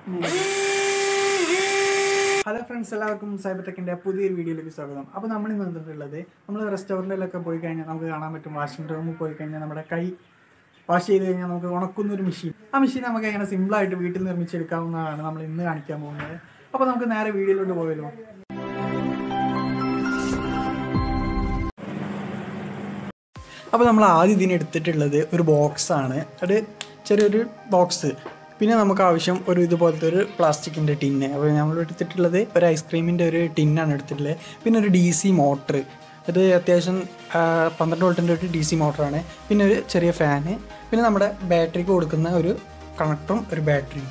Hello friends, എല്ലാവർക്കും cyber ടെക്കിൻ്റെ പുതിയൊരു വീഡിയോയിലേക്ക് സ്വാഗതം. അപ്പോൾ നമ്മൾ ഇന്ന് വന്നിട്ടുള്ളത്, നമ്മൾ റെസ്റ്റോറൻറ്റിലൊക്കെ പോയി കഴിഞ്ഞാൽ നമുക്ക് കാണാൻ പറ്റും, വാഷിംഗ് റൂമിൽ പോയി കഴിഞ്ഞാൽ നമ്മുടെ കൈ വാഷ് ചെയ്ത് കഴിഞ്ഞാൽ നമുക്ക് ഉണക്കുന്നൊരു മെഷീൻ. ആ മെഷീൻ നമുക്ക് എങ്ങനെ സിമ്പിളായിട്ട് വീട്ടിൽ നിർമ്മിച്ചെടുക്കാവുന്നതാണ് നമ്മൾ ഇന്ന് കാണിക്കാൻ പോകുന്നത്. അപ്പോൾ നമുക്ക് നേരെ വീഡിയോയിലോട്ട് പോയല്ലോ. അപ്പോൾ നമ്മൾ ആദ്യം ഇതിനെടുത്തിട്ടുള്ളത് ഒരു ബോക്സാണ്. ഒരു ചെറിയൊരു ബോക്സ്. പിന്നെ നമുക്ക് ആവശ്യം ഒരു ഇതുപോലത്തെ ഒരു പ്ലാസ്റ്റിക്കിൻ്റെ ടിന്ന്. അപ്പോൾ നമ്മൾ എടുത്തിട്ടുള്ളത് ഒരു ഐസ്ക്രീമിൻ്റെ ഒരു ടിന്നാണ് എടുത്തിട്ടുള്ളത്. പിന്നെ ഒരു DC മോട്ടർ, അത് അത്യാവശ്യം 12 വോൾട്ടിൻ്റെ ഒരു DC മോട്ടറാണ്. പിന്നെ ഒരു ചെറിയ ഫാന്, പിന്നെ നമ്മുടെ ബാറ്ററിക്ക് കൊടുക്കുന്ന ഒരു കണക്ടറും ഒരു ബാറ്ററിയും.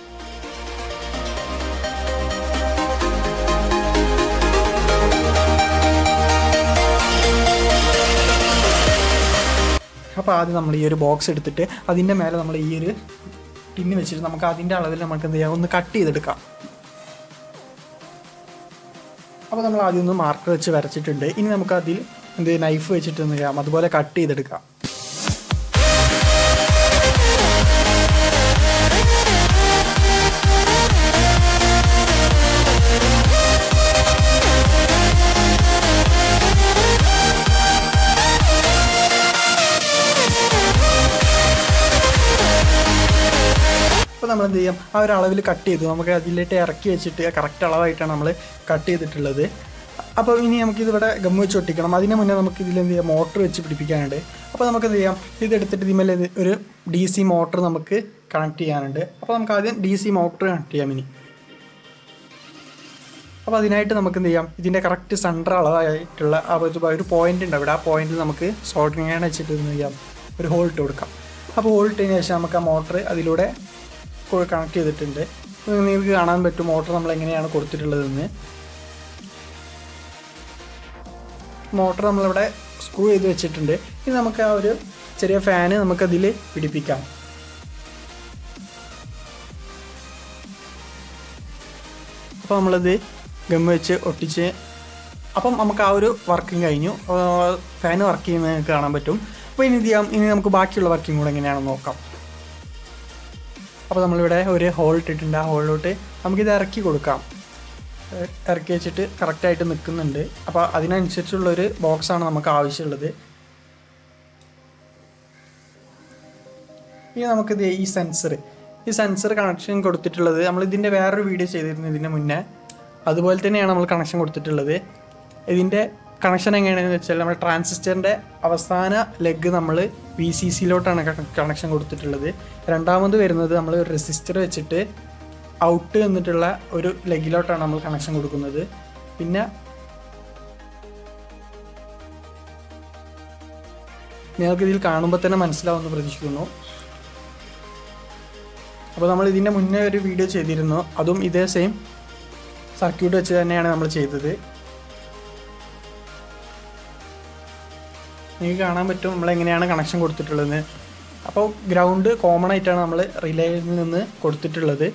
അപ്പോൾ ആദ്യം നമ്മൾ ഈ ഒരു ബോക്സ് എടുത്തിട്ട് അതിൻ്റെ മേലെ നമ്മൾ ഈ ഒരു ടിന്ന് വെച്ചിട്ട് നമുക്ക് അതിൻ്റെ അളവിൽ നമുക്ക് എന്ത് ചെയ്യാം, ഒന്ന് കട്ട് ചെയ്തെടുക്കാം. അപ്പോൾ നമ്മൾ ആദ്യം ഒന്ന് മാർക്കർ വെച്ച് വരച്ചിട്ടുണ്ട്. ഇനി നമുക്ക് അതിൽ നൈഫ് വെച്ചിട്ട് എന്ത് ചെയ്യാം, അതുപോലെ കട്ട് ചെയ്തെടുക്കാം. അപ്പോൾ നമ്മൾ എന്ത് ചെയ്യാം, ആ ഒരു അളവിൽ കട്ട് ചെയ്തു നമുക്ക് അതിലേക്ക് ഇറക്കി വെച്ചിട്ട് കറക്റ്റ് അളവായിട്ടാണ് നമ്മൾ കട്ട് ചെയ്തിട്ടുള്ളത്. അപ്പോൾ ഇനി നമുക്കിതിവിടെ ഗം വെച്ച് ഒട്ടിക്കണം. അതിന് മുന്നേ നമുക്ക് ഇതിൽ എന്ത് ചെയ്യാം, മോട്ടർ വെച്ച് പിടിപ്പിക്കാനുണ്ട്. അപ്പോൾ നമുക്ക് എന്ത് ചെയ്യാം, ഇതെടുത്തിട്ട് ഇതിന്മേൽ ഒരു DC മോട്ടർ നമുക്ക് കണക്ട് ചെയ്യാനുണ്ട്. അപ്പോൾ നമുക്ക് ആദ്യം DC മോട്ടർ കണക്ട് ചെയ്യാം ഇനി. അപ്പോൾ അതിനായിട്ട് നമുക്ക് എന്ത് ചെയ്യാം, ഇതിൻ്റെ കറക്റ്റ് സെൻറ്റർ അളവായിട്ടുള്ള ഒരു പോയിൻ്റ് ഉണ്ട് അവിടെ. ആ പോയിൻറ്റിൽ നമുക്ക് സോൾഡറിങ് അയൺ വെച്ചിട്ട് എന്ത് ചെയ്യാം, ഒരു ഹോൾ ഇട്ട് കൊടുക്കാം. അപ്പോൾ ഹോൾ ഇട്ടതിന് ശേഷം നമുക്ക് ആ മോട്ടർ അതിലൂടെ കണക്ട് ചെയ്തിട്ടുണ്ട്. നിങ്ങൾക്ക് കാണാൻ പറ്റും മോട്ടർ നമ്മൾ എങ്ങനെയാണ് കൊടുത്തിട്ടുള്ളതെന്ന്. മോട്ടർ നമ്മളിവിടെ സ്ക്രൂ ചെയ്ത് വെച്ചിട്ടുണ്ട്. ഇനി നമുക്ക് ആ ഒരു ചെറിയ ഫാന് നമുക്കതിൽ പിടിപ്പിക്കാം. അപ്പോൾ നമ്മളത് ഗം വെച്ച് ഒട്ടിച്ച്, അപ്പം നമുക്ക് ആ ഒരു വർക്കിംഗ് കഴിഞ്ഞു. ഫാന് വർക്ക് ചെയ്യുന്നത് നിങ്ങൾക്ക് കാണാൻ പറ്റും. അപ്പോൾ ഇനി ചെയ്യാം, ഇനി നമുക്ക് ബാക്കിയുള്ള വർക്കിംഗ് കൂടെ എങ്ങനെയാണെന്ന് നോക്കാം. അപ്പോൾ നമ്മളിവിടെ ഒരു ഹോൾ ഇട്ടിട്ടുണ്ട്. ആ ഹോളിലോട്ട് നമുക്കിത് ഇറക്കി കൊടുക്കാം. ഇറക്കി വെച്ചിട്ട് കറക്റ്റായിട്ട് നിൽക്കുന്നുണ്ട്. അപ്പോൾ അതിനനുസരിച്ചുള്ളൊരു ബോക്സാണ് നമുക്ക് ആവശ്യമുള്ളത്. ഇനി നമുക്കിത് ഈ സെൻസർ കണക്ഷൻ കൊടുത്തിട്ടുള്ളത് നമ്മളിതിൻ്റെ വേറൊരു വീഡിയോ ചെയ്തിരുന്നു ഇതിന് മുന്നേ. അതുപോലെ തന്നെയാണ് നമ്മൾ കണക്ഷൻ കൊടുത്തിട്ടുള്ളത്. ഇതിൻ്റെ കണക്ഷൻ എങ്ങനെയാണെന്ന് വെച്ചാൽ നമ്മുടെ ട്രാൻസിസ്റ്ററിൻ്റെ അവസാന ലെഗ് നമ്മൾ VCCയിലോട്ടാണ് കണക്ഷൻ കൊടുത്തിട്ടുള്ളത്. രണ്ടാമത് വരുന്നത് നമ്മൾ റെസിസ്റ്റർ വെച്ചിട്ട് ഔട്ട് എന്നിട്ടുള്ള ഒരു ലെഗിലോട്ടാണ് നമ്മൾ കണക്ഷൻ കൊടുക്കുന്നത്. പിന്നെ നിങ്ങൾക്കിതിൽ കാണുമ്പോൾ തന്നെ മനസ്സിലാവുമെന്ന് പ്രതീക്ഷിക്കുന്നു. അപ്പോൾ നമ്മൾ ഇതിൻ്റെ മുന്നേ ഒരു വീഡിയോ ചെയ്തിരുന്നു. അതും ഇതേ സെയിം സർക്യൂട്ട് വെച്ച് തന്നെയാണ് നമ്മൾ ചെയ്തത്. നിങ്ങൾക്ക് കാണാൻ പറ്റും നമ്മളെങ്ങനെയാണ് കണക്ഷൻ കൊടുത്തിട്ടുള്ളത്. അപ്പോൾ ഗ്രൗണ്ട് കോമൺ ആയിട്ടാണ് നമ്മൾ റിലേയിൽ നിന്ന് കൊടുത്തിട്ടുള്ളത്.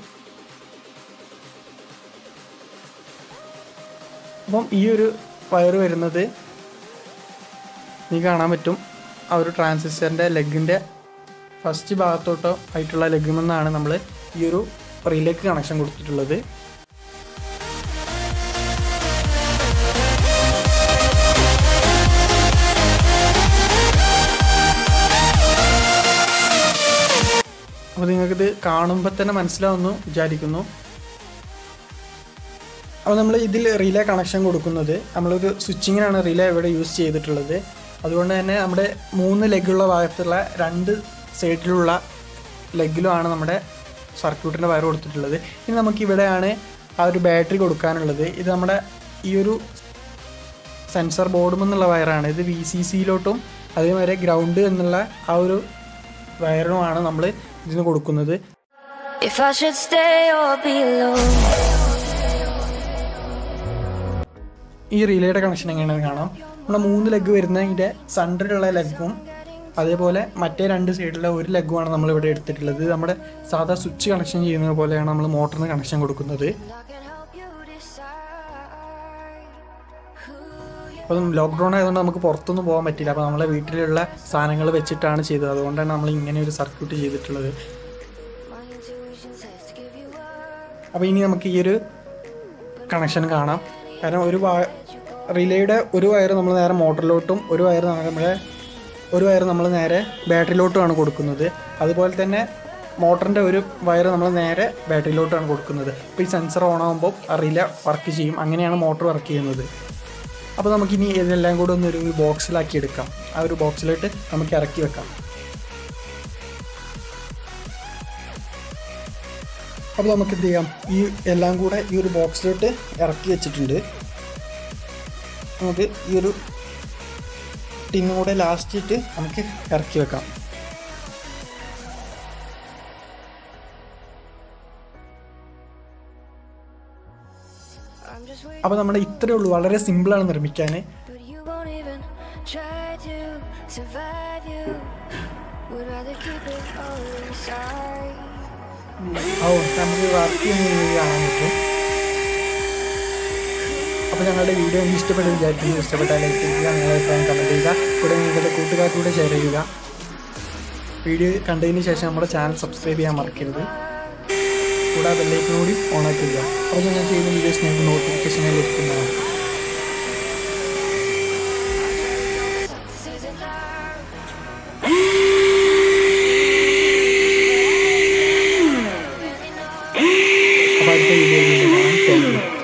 അപ്പം ഈ ഒരു വയർ വരുന്നത് നിങ്ങൾക്ക് കാണാൻ പറ്റും, ആ ഒരു ട്രാൻസിസ്റ്ററിൻ്റെ ലെഗിൻ്റെ ഫസ്റ്റ് ഭാഗത്തോട്ടോ ആയിട്ടുള്ള ലെഗിൽ നിന്നാണ് നമ്മൾ ഈ ഒരു റിലേക്ക് കണക്ഷൻ കൊടുത്തിട്ടുള്ളത്. അപ്പോൾ നിങ്ങൾക്കിത് കാണുമ്പോൾ തന്നെ മനസ്സിലാവുമെന്ന് വിചാരിക്കുന്നു. അപ്പോൾ നമ്മൾ ഇതിൽ റിലേ കണക്ഷൻ കൊടുക്കുന്നത് നമ്മളൊരു സ്വിച്ചിങ്ങിനാണ് റിലേ ഇവിടെ യൂസ് ചെയ്തിട്ടുള്ളത്. അതുകൊണ്ട് തന്നെ നമ്മുടെ 3 ലെഗുള്ള ഭാഗത്തുള്ള 2 സൈഡിലുള്ള ലെഗിലുമാണ് നമ്മുടെ സർക്യൂട്ടിൻ്റെ വയർ കൊടുത്തിട്ടുള്ളത്. ഇനി നമുക്കിവിടെയാണ് ആ ഒരു ബാറ്ററി കൊടുക്കാനുള്ളത്. ഇത് നമ്മുടെ ഈ ഒരു സെൻസർ ബോർഡും എന്നുള്ള വയറാണ്. ഇത് VCCയിലോട്ടും അതേമാതിരി ഗ്രൗണ്ട് എന്നുള്ള ആ ഒരു വയറിനുമാണ് നമ്മൾ ഇതിന് കൊടുക്കുന്നത്. ഈ റിലേയുടെ കണക്ഷൻ എങ്ങനെയാണെന്ന് കാണാം. നമ്മുടെ 3 ലെഗ് വരുന്നതിൻ്റെ സെൻറ്ററിലുള്ള ലെഗും അതേപോലെ മറ്റേ 2 സൈഡിലുള്ള ഒരു ലെഗുമാണ് നമ്മളിവിടെ എടുത്തിട്ടുള്ളത്. നമ്മുടെ സാധാ സ്വിച്ച് കണക്ഷൻ ചെയ്യുന്നത് പോലെയാണ് നമ്മൾ മോട്ടറിന് കണക്ഷൻ കൊടുക്കുന്നത്. അപ്പം ലോക്ക്ഡൗൺ ആയതുകൊണ്ട് നമുക്ക് പുറത്തൊന്നും പോകാൻ പറ്റില്ല. അപ്പോൾ നമ്മളെ വീട്ടിലുള്ള സാധനങ്ങൾ വെച്ചിട്ടാണ് ചെയ്തത്. അതുകൊണ്ടാണ് നമ്മൾ ഇങ്ങനെ ഒരു സർക്യൂട്ട് ചെയ്തിട്ടുള്ളത്. അപ്പോൾ ഇനി നമുക്ക് ഈ ഒരു കണക്ഷൻ കാണാം. കാരണം റിലേയുടെ ഒരു വയർ നമ്മൾ നേരെ മോട്ടറിലോട്ടും ഒരു വയർ നമ്മൾ നേരെ ബാറ്ററിയിലോട്ടുമാണ് കൊടുക്കുന്നത്. അതുപോലെ തന്നെ മോട്ടറിൻ്റെ ഒരു വയർ നമ്മൾ നേരെ ബാറ്ററിയിലോട്ടാണ് കൊടുക്കുന്നത്. അപ്പോൾ ഈ സെൻസർ ഓൺ ആകുമ്പോൾ ആ റിലേ വർക്ക് ചെയ്യും. അങ്ങനെയാണ് മോട്ടർ വർക്ക് ചെയ്യുന്നത്. അപ്പോൾ നമുക്കിനി ഇതെല്ലാം കൂടെ ഒരു ബോക്സിലാക്കി എടുക്കാം. ആ ഒരു ബോക്സിലോട്ട് നമുക്ക് ഇറക്കി വെക്കാം. അപ്പോൾ നമുക്ക് എന്ത് ചെയ്യാം, ഈ എല്ലാം കൂടെ ഈ ഒരു ബോക്സിലോട്ട് ഇറക്കി വെച്ചിട്ടുണ്ട്. നമുക്ക് ഈ ഒരു ടിന്നും കൂടെ ലാസ്റ്റിട്ട് നമുക്ക് ഇറക്കി വെക്കാം. അപ്പോൾ നമ്മുടെ ഇത്രയേ ഉള്ളൂ, വളരെ സിമ്പിളാണ് നിർമ്മിക്കാൻ. നമുക്ക് വർക്ക് ചെയ്യുന്ന കാണാൻ പറ്റും. അപ്പോൾ ഞങ്ങളുടെ വീഡിയോ എനിക്ക് ഇഷ്ടപ്പെട്ടു വിചാരിക്കുന്നു. ഇഷ്ടപ്പെട്ടാൽ ലൈക്ക് ചെയ്യുക, നിങ്ങളുടെ അഭിപ്രായം കമൻറ്റ് ചെയ്യുക, കൂടെ നിങ്ങളുടെ കൂട്ടുകാർക്കൂടെ ഷെയർ ചെയ്യുക. വീഡിയോ കണ്ടതിന് ശേഷം നമ്മുടെ ചാനൽ സബ്സ്ക്രൈബ് ചെയ്യാൻ മറക്കരുത്. കൂടാതെ ബെല്ലൈക്കൺ കൂടി ഓണാക്കി ചെയ്യുക. അപ്പോൾ ഞങ്ങൾ ചെയ്യുന്ന വീഡിയോസ് നിങ്ങൾക്ക് നോട്ടിഫിക്കേഷനായി ലഭിക്കുന്നതാണ്. അപ്പോൾ അടുത്ത വീഡിയോയിൽ കാണാം. Thank U.